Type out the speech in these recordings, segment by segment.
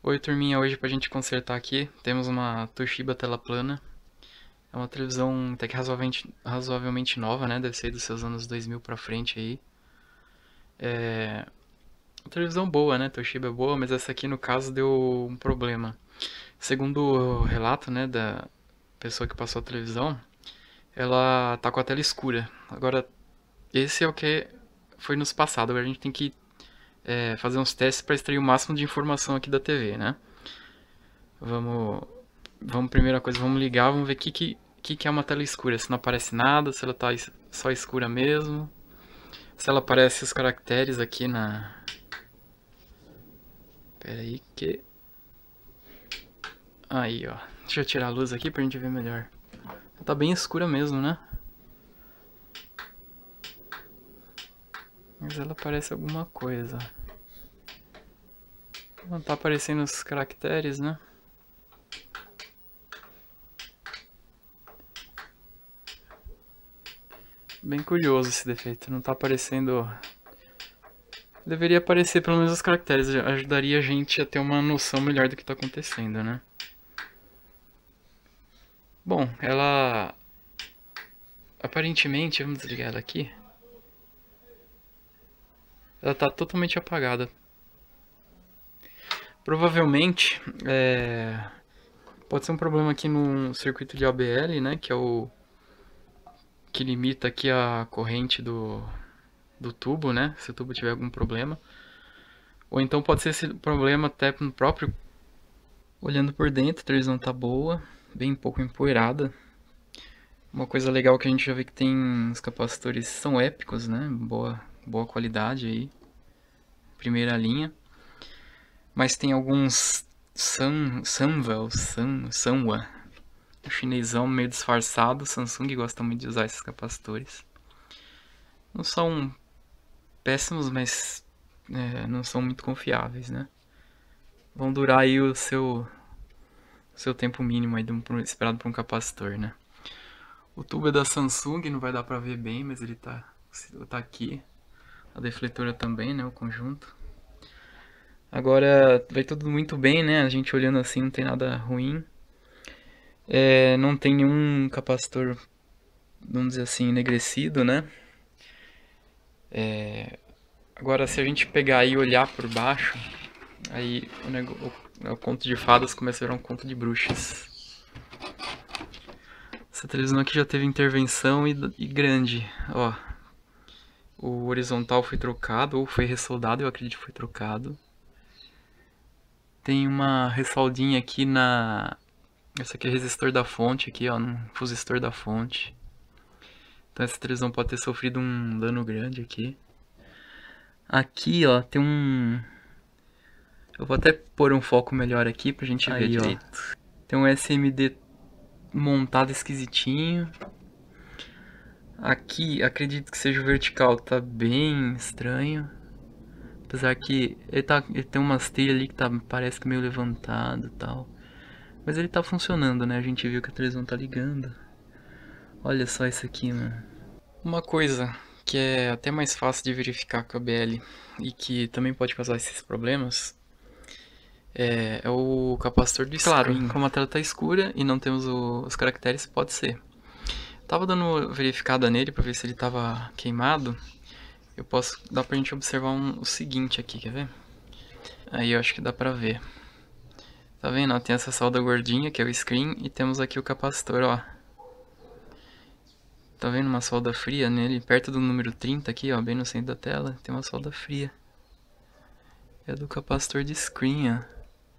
Oi, turminha, hoje pra gente consertar aqui, temos uma Toshiba tela plana. É uma televisão até que razoavelmente nova, né? Deve ser dos seus anos 2000 pra frente aí. É uma televisão boa, né? Toshiba é boa, mas essa aqui no caso deu um problema. Segundo o relato, né, da pessoa que passou a televisão, ela tá com a tela escura. Agora, esse é o que foi nos passado. Agora a gente tem que fazer uns testes para extrair o máximo de informação aqui da TV, né? Vamos primeira coisa, vamos ligar, vamos ver o que é uma tela escura. Se não aparece nada, se ela tá só escura mesmo. Se ela aparece os caracteres aqui na... Pera aí que... Aí, ó. Deixa eu tirar a luz aqui pra gente ver melhor. Ela tá bem escura mesmo, né? Mas ela aparece alguma coisa. Não tá aparecendo os caracteres, né? Bem curioso esse defeito. Não tá aparecendo... Deveria aparecer pelo menos os caracteres. Ajudaria a gente a ter uma noção melhor do que tá acontecendo, né? Bom, ela... Aparentemente, vamos desligar ela aqui. Ela tá totalmente apagada. Provavelmente, pode ser um problema aqui no circuito de ABL, né? Que é o que limita aqui a corrente do tubo, né? Se o tubo tiver algum problema. Ou então pode ser esse problema até no próprio... Olhando por dentro, a televisão tá boa, bem pouco empoeirada. Uma coisa legal que a gente já vê que tem os capacitores são épicos, né? Boa qualidade aí. Primeira linha. Mas tem alguns Sanwa, o chinesão meio disfarçado. Samsung gosta muito de usar esses capacitores. Não são péssimos, mas não são muito confiáveis, né? Vão durar aí o seu tempo mínimo aí esperado por um capacitor, né? O tubo é da Samsung, não vai dar pra ver bem, mas ele tá aqui. A defletora também, né? O conjunto. Agora, vai tudo muito bem, né? A gente olhando assim não tem nada ruim. Não tem nenhum capacitor, vamos dizer assim, enegrecido, né? Agora, se a gente pegar e olhar por baixo, aí o conto de fadas começa a virar um conto de bruxas. Essa televisão aqui já teve intervenção e grande, ó. O horizontal foi trocado, ou foi ressoldado, eu acredito que foi trocado. Tem uma ressoldinha aqui na... Esse aqui é resistor da fonte, aqui ó, no resistor da fonte. Então essa televisão pode ter sofrido um dano grande aqui. Aqui ó, tem um... Eu vou até pôr um foco melhor aqui pra gente ver direito. Ó. Tem um SMD montado esquisitinho. Aqui, acredito que seja o vertical, tá bem estranho. Apesar que ele tem umas trilhas ali que parece que meio levantado e tal. Mas ele tá funcionando, né? A gente viu que a televisão tá ligando. Olha só isso aqui, mano. Uma coisa que é até mais fácil de verificar com a BL e que também pode causar esses problemas é o capacitor do screen. Claro, como a tela tá escura e não temos os caracteres, pode ser. Tava dando verificada nele pra ver se ele tava queimado. Dá pra gente observar o seguinte aqui, quer ver? Aí eu acho que dá pra ver. Tá vendo? Ó, tem essa solda gordinha que é o screen e temos aqui o capacitor, ó. Tá vendo uma solda fria nele? Perto do número 30 aqui, ó, bem no centro da tela, tem uma solda fria. É do capacitor de screen, ó.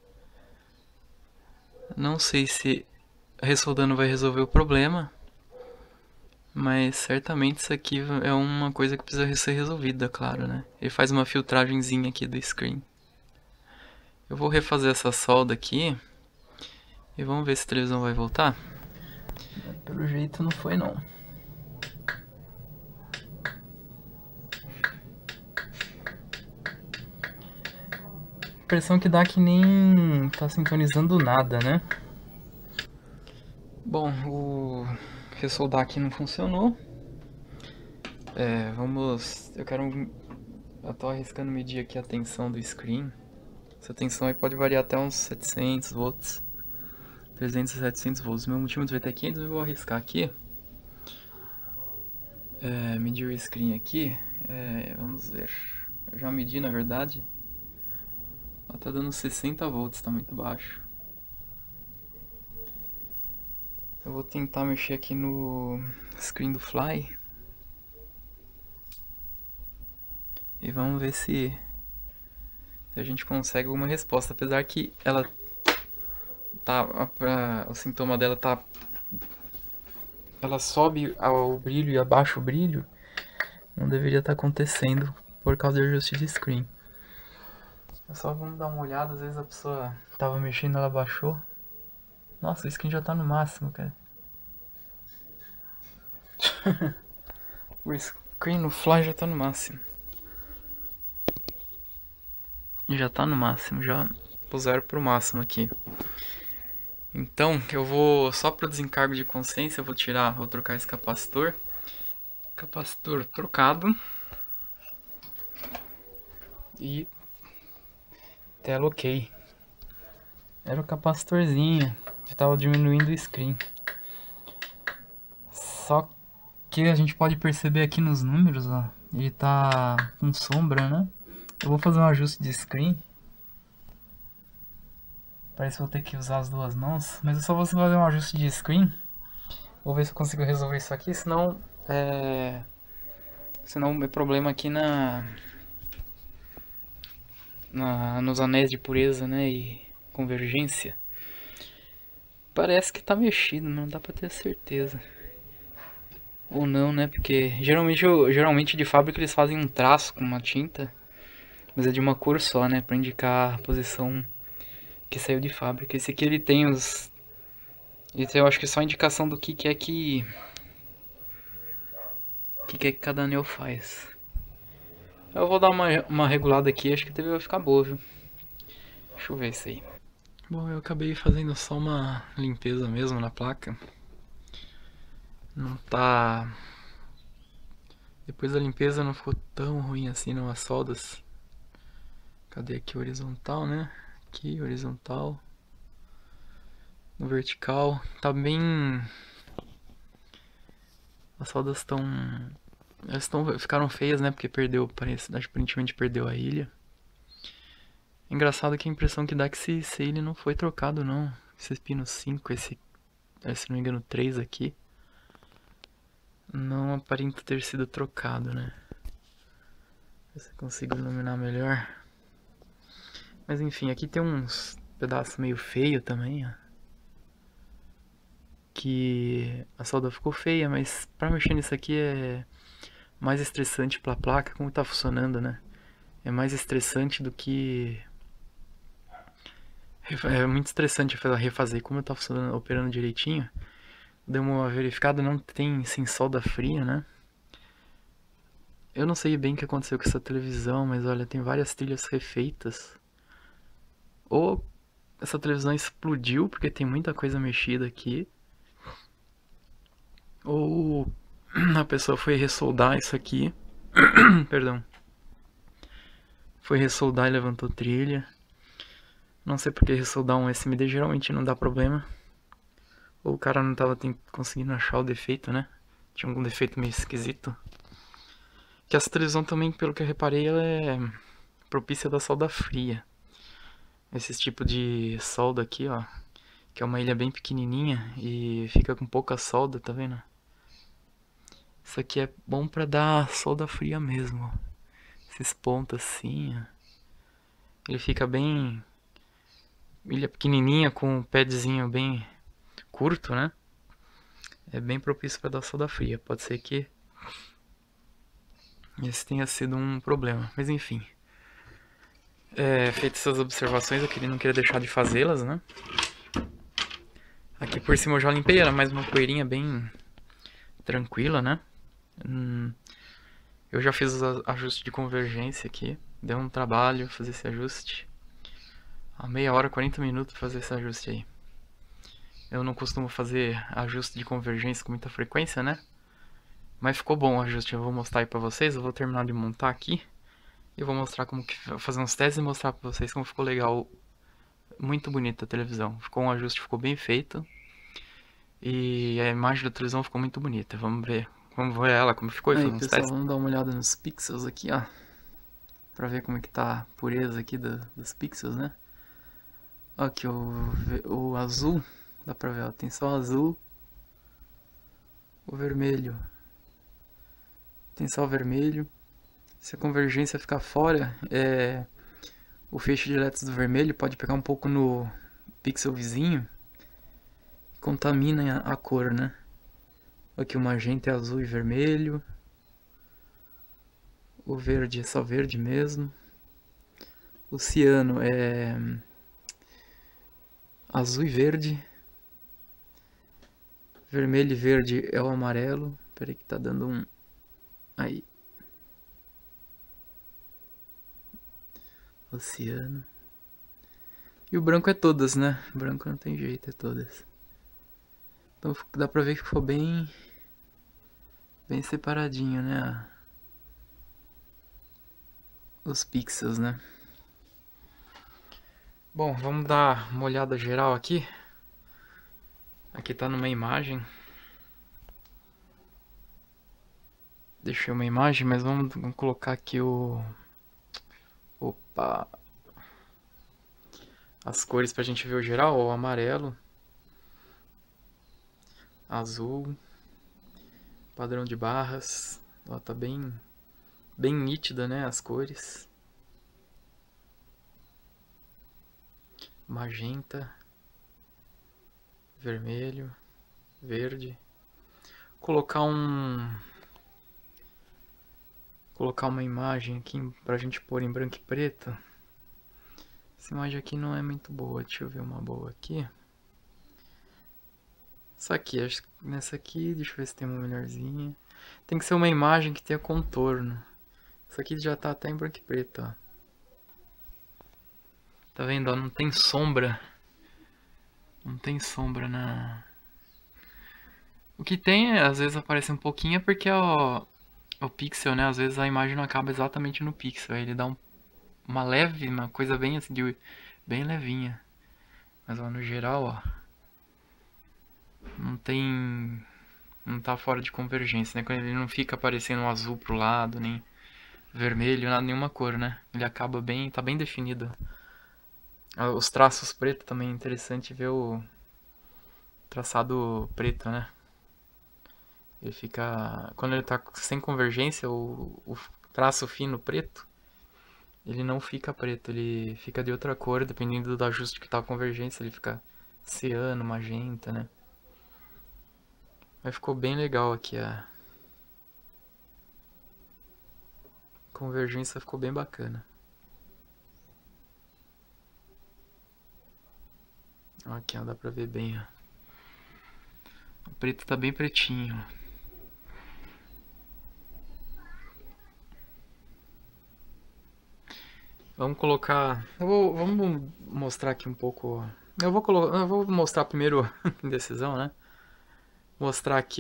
Não sei se ressoldando vai resolver o problema, mas certamente isso aqui é uma coisa que precisa ser resolvida, claro, né? Ele faz uma filtragenzinha aqui do screen. Eu vou refazer essa solda aqui e vamos ver se a televisão vai voltar. Pelo jeito não foi não. A impressão que dá que nem tá sintonizando nada, né? Bom, o ressoldar aqui não funcionou. Eu tô arriscando medir aqui a tensão do screen. Essa tensão aí pode variar até uns 700 volts. 300 a 700 volts. Meu multímetro vai até 500, eu vou arriscar aqui. Medir o screen aqui. Vamos ver. Eu já medi, na verdade. Ela tá dando 60 volts, tá muito baixo. Eu vou tentar mexer aqui no screen do Fly. E vamos ver se a gente consegue alguma resposta. Apesar que ela tá... o sintoma dela tá... Ela sobe o brilho e abaixa o brilho. Não deveria estar acontecendo por causa do ajuste de screen. É só vamos dar uma olhada, às vezes a pessoa tava mexendo, ela baixou. Nossa, o screen já tá no máximo, cara. O screen no Fly já tá no máximo. Já tá no máximo, já puseram pro máximo aqui. Então, eu vou, só para desencargo de consciência, eu vou trocar esse capacitor. Capacitor trocado. E tela ok. Era o capacitorzinho que tava diminuindo o screen. Só que a gente pode perceber aqui nos números, ó, ele tá com sombra, né? Eu vou fazer um ajuste de screen. Parece que vou ter que usar as duas mãos, mas eu só vou fazer um ajuste de screen. Vou ver se eu consigo resolver isso aqui, senão é problema aqui nos anéis de pureza, né, e convergência. Parece que tá mexido, mas não dá pra ter certeza. Ou não, né, porque geralmente de fábrica eles fazem um traço com uma tinta, mas é de uma cor só, né, pra indicar a posição que saiu de fábrica. Esse aqui ele tem os... Esse eu acho que é só indicação do que é que cada anel faz. Eu vou dar uma regulada aqui, acho que deve vai ficar boa, viu? Deixa eu ver isso aí. Bom, eu acabei fazendo só uma limpeza mesmo na placa. Não tá... Depois da limpeza não ficou tão ruim assim não as soldas. Cadê aqui o horizontal, né? Aqui, horizontal. No vertical. Tá bem... As soldas estão... ficaram feias, né? Porque perdeu, parece, aparentemente perdeu a ilha. Engraçado que a impressão que dá é que esse ilha não foi trocado, não. Esse pino 5, se não me engano 3 aqui, não aparenta ter sido trocado, né? Ver se eu consigo iluminar melhor. Mas enfim, aqui tem uns pedaços meio feio também, ó. Que a solda ficou feia, mas pra mexer nisso aqui é mais estressante pra placa, como tá funcionando, né? É mais estressante do que... É muito estressante refazer. Como tá funcionando, operando direitinho, deu uma verificada, não tem sem solda fria, né? Eu não sei bem o que aconteceu com essa televisão, mas olha, tem várias trilhas refeitas. Ou essa televisão explodiu porque tem muita coisa mexida aqui. Ou a pessoa foi ressoldar isso aqui. Perdão. Foi ressoldar e levantou trilha. Não sei porque ressoldar um SMD geralmente não dá problema. Ou o cara não tava conseguindo achar o defeito, né? Tinha algum defeito meio esquisito. Que essa televisão também, pelo que eu reparei, ela é propícia da solda fria. Esse tipo de solda aqui, ó, que é uma ilha bem pequenininha e fica com pouca solda, tá vendo? Isso aqui é bom pra dar solda fria mesmo. Esses pontos assim, ó. Ele fica bem... Ilha pequenininha com um padzinho bem curto, né? É bem propício pra dar solda fria. Pode ser que esse tenha sido um problema, mas enfim. Feitas essas observações, eu não queria deixar de fazê-las, né? Aqui por cima eu já limpei, era mais uma poeirinha bem tranquila, né? Eu já fiz os ajustes de convergência aqui. Deu um trabalho fazer esse ajuste. A meia hora, 40 minutos pra fazer esse ajuste aí. Eu não costumo fazer ajuste de convergência com muita frequência, né? Mas ficou bom o ajuste, eu vou mostrar aí pra vocês. Eu vou terminar de montar aqui. E eu vou mostrar como que... fazer uns testes e mostrar pra vocês como ficou legal. Muito bonita a televisão. Ficou um ajuste, ficou bem feito. E a imagem da televisão ficou muito bonita. Vamos ver. Vamos ver ela, como ficou e Aí fazer uns pessoal, testes. vamos dar uma olhada nos pixels aqui, ó. Pra ver como é que tá a pureza aqui dos pixels, né? Ó, aqui o azul, dá pra ver, ó, tem só o azul, o vermelho. Tem só o vermelho. Se a convergência ficar fora, o feixe de elétrons do vermelho pode pegar um pouco no pixel vizinho e contamina a cor, né? Aqui o magenta é azul e vermelho. O verde é só verde mesmo. O ciano é azul e verde. Vermelho e verde é o amarelo. Peraí que tá dando um... Aí. Oceano. E o branco é todas, né? O branco não tem jeito, é todas. Então dá pra ver que ficou bem separadinho, né? Os pixels, né? Bom, vamos dar uma olhada geral aqui. Aqui tá numa imagem. Deixei uma imagem, mas vamos colocar aqui o... Opa! As cores pra gente ver o geral, o amarelo, azul, padrão de barras. Ó, tá bem nítida, né, as cores. Magenta, vermelho, verde. Colocar uma imagem aqui pra gente pôr em branco e preto. Essa imagem aqui não é muito boa, deixa eu ver uma boa aqui. Essa aqui, acho que nessa aqui, deixa eu ver se tem uma melhorzinha. Tem que ser uma imagem que tenha contorno. Essa aqui já tá até em branco e preto, ó. Tá vendo, ó, não tem sombra. Não tem sombra na... O que tem, às vezes aparece um pouquinho, é porque o pixel, né? Às vezes a imagem não acaba exatamente no pixel. Aí ele dá uma leve, uma coisa bem assim, bem levinha. Mas ó, no geral, ó, não tem... Não tá fora de convergência, né? Quando ele não fica aparecendo um azul pro lado, nem vermelho, nada, nenhuma cor, né? Ele acaba bem, tá bem definido. Os traços preto também é interessante ver o traçado preto, né? Ele fica... Quando ele tá sem convergência, o traço fino preto, ele não fica preto, ele fica de outra cor, dependendo do ajuste que tá a convergência, ele fica ciano, magenta, né? Mas ficou bem legal aqui a convergência, ficou bem bacana. Aqui, ó, dá pra ver bem, ó. O preto tá bem pretinho. Vamos colocar... Vamos mostrar aqui um pouco... Eu vou mostrar primeiro indecisão, né? Mostrar aqui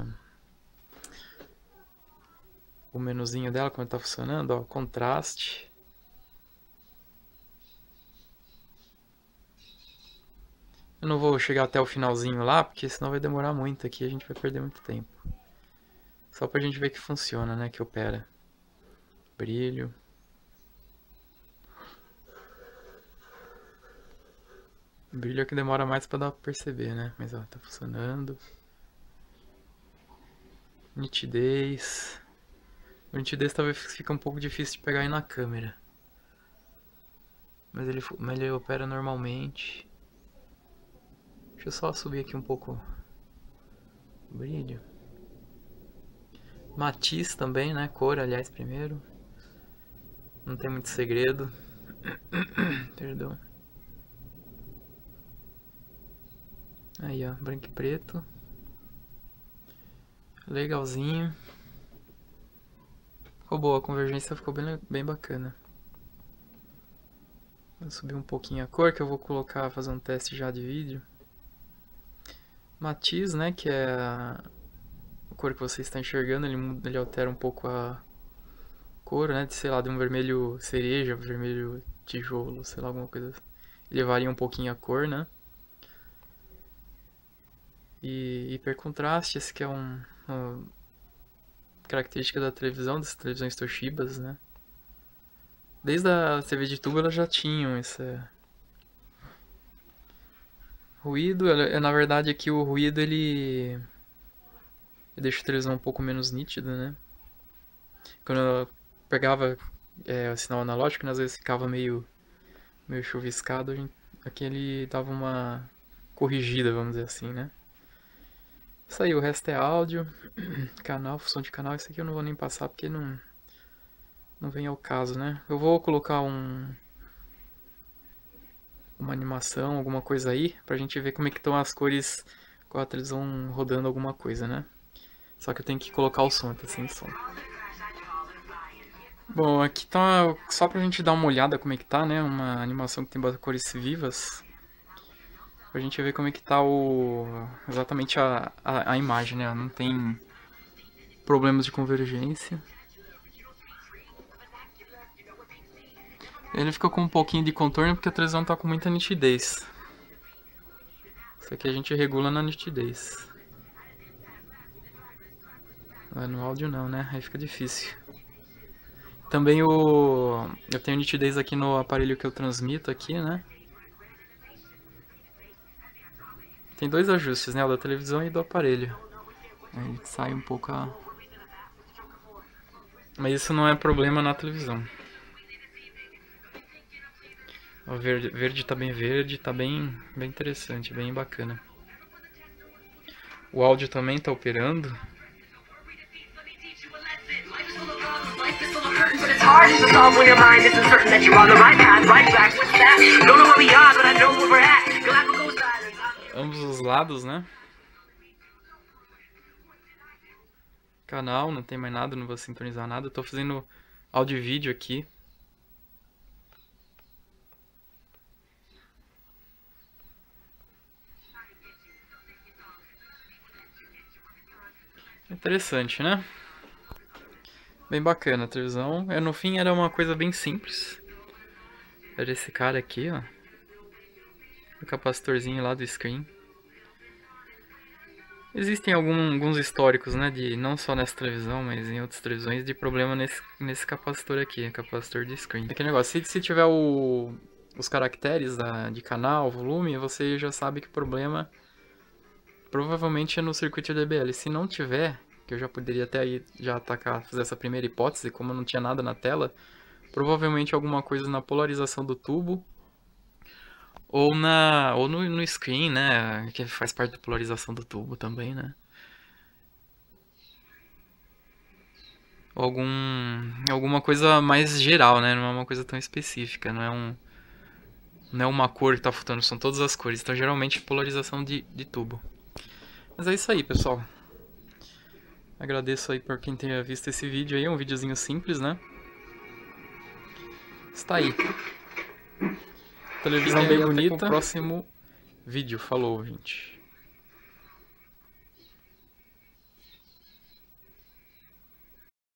o menuzinho dela, como tá funcionando, ó. Contraste. Eu não vou chegar até o finalzinho lá, porque senão vai demorar muito aqui, a gente vai perder muito tempo. Só pra gente ver que funciona, né? Que opera. Brilho. Brilho é que demora mais pra dar pra perceber, né? Mas ó, tá funcionando. Nitidez. A nitidez talvez fique um pouco difícil de pegar aí na câmera. Mas ele opera normalmente. Deixa eu só subir aqui um pouco o brilho. Matiz também, né? Cor, aliás, primeiro. Não tem muito segredo. Perdão. Aí, ó, branco e preto. Legalzinho. Ficou boa, a convergência ficou bem bacana. Vou subir um pouquinho a cor, que eu vou colocar, fazer um teste já de vídeo. Matiz, né, que é a cor que você está enxergando, ele altera um pouco cor, né? Sei lá, de um vermelho cereja, vermelho tijolo, sei lá, alguma coisa. Ele varia um pouquinho a cor, né? E hipercontraste, esse que é uma característica da televisão, das televisões Toshibas, né? Desde a TV de tubo elas já tinham esse ruído. Na verdade aqui o ruído ele deixa a televisão um pouco menos nítida, né? Quando eu pegava o sinal analógico, né, às vezes ficava meio chuviscado, aqui ele dava uma corrigida, vamos dizer assim, né? Isso aí, o resto é áudio, canal, função de canal. Isso aqui eu não vou nem passar porque não vem ao caso, né? Eu vou colocar uma animação, alguma coisa aí, pra gente ver como é que estão as cores com a televisão rodando alguma coisa, né? Só que eu tenho que colocar o som, tá sem som. Bom, aqui tá só pra gente dar uma olhada como é que tá, né? Uma animação que tem cores vivas. Pra gente ver como é que tá exatamente a imagem, né? Não tem problemas de convergência. Ele fica com um pouquinho de contorno porque a televisão tá com muita nitidez. Isso aqui a gente regula na nitidez. No áudio não, né? Aí fica difícil. Também eu tenho nitidez aqui no aparelho que eu transmito aqui, né? Tem dois ajustes, né? O da televisão e do aparelho. Aí sai um pouco a... Mas isso não é problema na televisão. O verde tá bem interessante, bem bacana. O áudio também tá operando. Ambos os lados, né? Canal, não tem mais nada, não vou sintonizar nada. Eu tô fazendo áudio e vídeo aqui. Interessante, né? Bem bacana a televisão. No fim era uma coisa bem simples. Era esse cara aqui, ó. O capacitorzinho lá do screen. Existem alguns históricos, né? Não só nessa televisão, mas em outras televisões, de problema nesse capacitor aqui, capacitor de screen. Aquele negócio, se tiver os caracteres de canal, volume, você já sabe que o problema provavelmente é no circuito DBL. Se não tiver, que eu já poderia até aí já fazer essa primeira hipótese, como não tinha nada na tela, provavelmente alguma coisa na polarização do tubo ou no screen, né, que faz parte da polarização do tubo também, né? Ou alguma coisa mais geral, né? Não é uma coisa tão específica, não é uma cor que tá faltando, são todas as cores. Então geralmente polarização de tubo. Mas é isso aí, pessoal. Agradeço aí por quem tenha visto esse vídeo aí, um videozinho simples, né? Está aí. Televisão bem bonita. Até o próximo vídeo. Falou, gente.